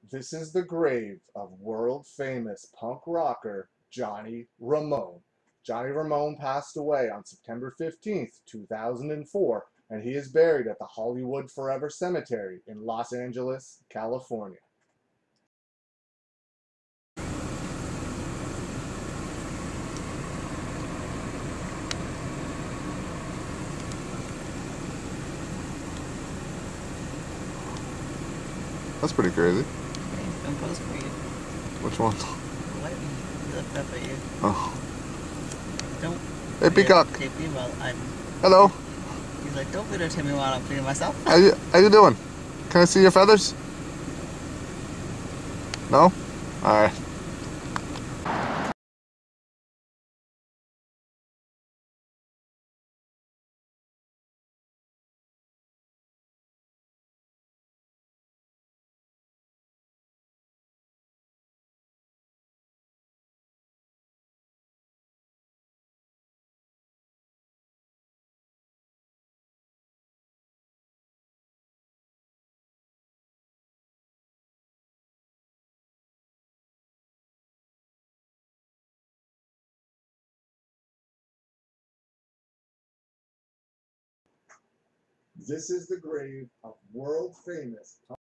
This is the grave of world-famous punk rocker Johnny Ramone. Johnny Ramone passed away on September 15th, 2004, and he is buried at the Hollywood Forever Cemetery in Los Angeles, California. That's pretty crazy. He's gonna post for you. Which one? What? He looked up at you. Oh. Don't. Hey, Peacock. Videotape me while I'm. Hello. He's like, don't videotape me while I'm cleaning myself. How you doing? Can I see your feathers? No? Alright. This is the grave of world-famous